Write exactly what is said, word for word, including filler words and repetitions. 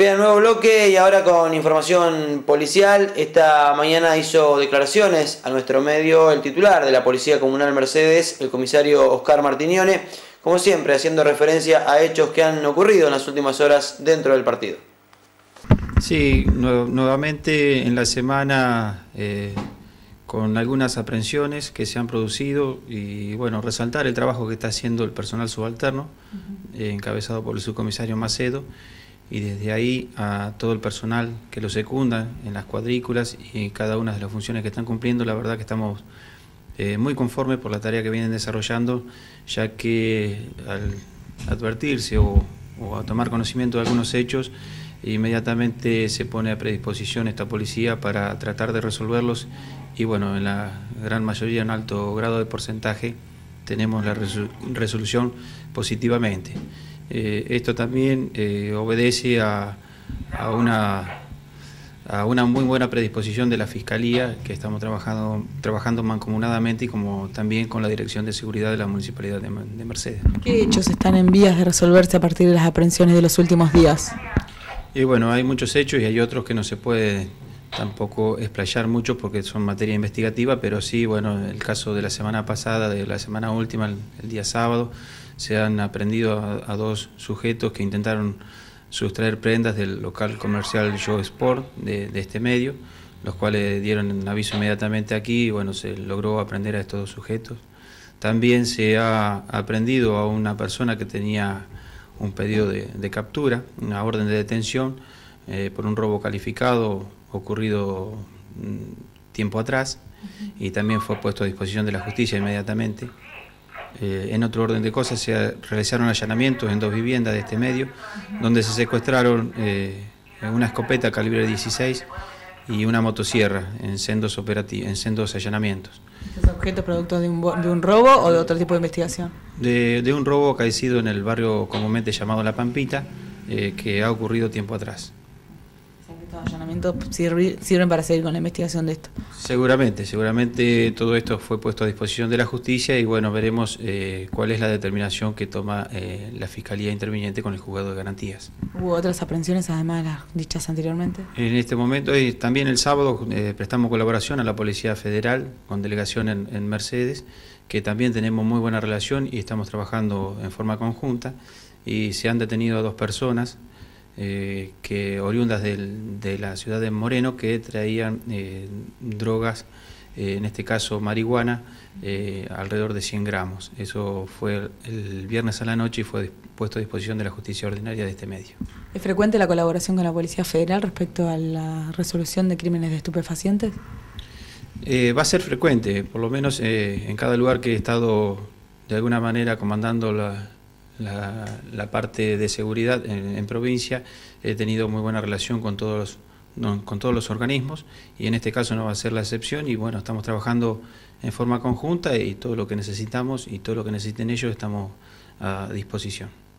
Bien, nuevo bloque y ahora con información policial. Esta mañana hizo declaraciones a nuestro medio el titular de la Policía Comunal Mercedes, el comisario Oscar Martignone, como siempre haciendo referencia a hechos que han ocurrido en las últimas horas dentro del partido. Sí, nu nuevamente en la semana eh, con algunas aprehensiones que se han producido y bueno, resaltar el trabajo que está haciendo el personal subalterno, uh-huh. eh, encabezado por el subcomisario Macedo, y desde ahí a todo el personal que lo secunda en las cuadrículas y cada una de las funciones que están cumpliendo. La verdad que estamos eh, muy conformes por la tarea que vienen desarrollando, ya que al advertirse o, o a tomar conocimiento de algunos hechos, inmediatamente se pone a predisposición esta policía para tratar de resolverlos y bueno, en la gran mayoría, en alto grado de porcentaje, tenemos la resolución positivamente. Eh, esto también eh, obedece a, a, una, a una muy buena predisposición de la Fiscalía, que estamos trabajando, trabajando mancomunadamente, y como también con la Dirección de Seguridad de la Municipalidad de, de Mercedes. ¿Qué hechos están en vías de resolverse a partir de las aprehensiones de los últimos días? Y bueno, hay muchos hechos y hay otros que no se puede tampoco explayar mucho porque son materia investigativa, pero sí, bueno, el caso de la semana pasada, de la semana última, el, el día sábado, se han aprehendido a, a dos sujetos que intentaron sustraer prendas del local comercial Yo Sport de, de este medio, los cuales dieron un aviso inmediatamente aquí y bueno, se logró aprender a estos dos sujetos. También se ha aprehendido a una persona que tenía un pedido de, de captura, una orden de detención eh, por un robo calificado ocurrido mm, tiempo atrás, y también fue puesto a disposición de la justicia inmediatamente. Eh, en otro orden de cosas se realizaron allanamientos en dos viviendas de este medio, donde se secuestraron eh, una escopeta calibre dieciséis y una motosierra en sendos, en sendos allanamientos. ¿Estos objetos producto de un, de un robo o de otro tipo de investigación? De, de un robo acaecido en el barrio comúnmente llamado La Pampita, eh, que ha ocurrido tiempo atrás. ¿Estos allanamientos sirven, sirven para seguir con la investigación de esto? Seguramente, seguramente todo esto fue puesto a disposición de la justicia y bueno, veremos eh, cuál es la determinación que toma eh, la Fiscalía Interviniente con el juzgado de garantías. ¿Hubo otras aprehensiones además de las dichas anteriormente? En este momento, y también el sábado, eh, prestamos colaboración a la Policía Federal con delegación en, en Mercedes, que también tenemos muy buena relación y estamos trabajando en forma conjunta, y se han detenido a dos personas Eh, que oriundas del, de la ciudad de Moreno, que traían eh, drogas, eh, en este caso marihuana, eh, alrededor de cien gramos. Eso fue el viernes a la noche y fue puesto a disposición de la justicia ordinaria de este medio. ¿Es frecuente la colaboración con la Policía Federal respecto a la resolución de crímenes de estupefacientes? Eh, va a ser frecuente, por lo menos eh, en cada lugar que he estado de alguna manera comandando la La, la parte de seguridad en, en provincia, he tenido muy buena relación con todos, los, no, con todos los organismos y en este caso no va a ser la excepción y bueno, estamos trabajando en forma conjunta y todo lo que necesitamos y todo lo que necesiten ellos estamos a disposición.